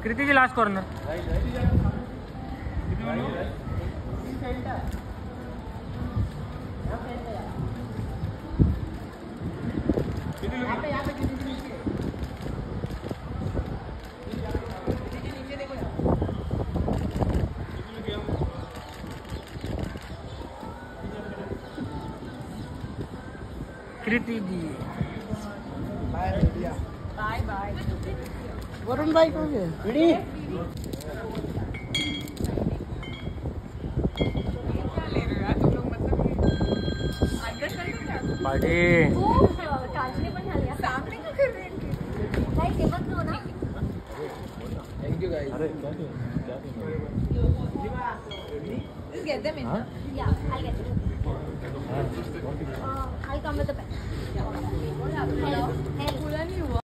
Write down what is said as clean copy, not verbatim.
कृति ji last corner. Kriti ji bye bye. Varun भाई कौन है? पार्टी कांचनी पण झाली सामने का कर रहे हैं नाही ते मत हो ना। Thank you guys. अरे क्या Just get them in. Yeah, I'll get them. I'll come with the pen.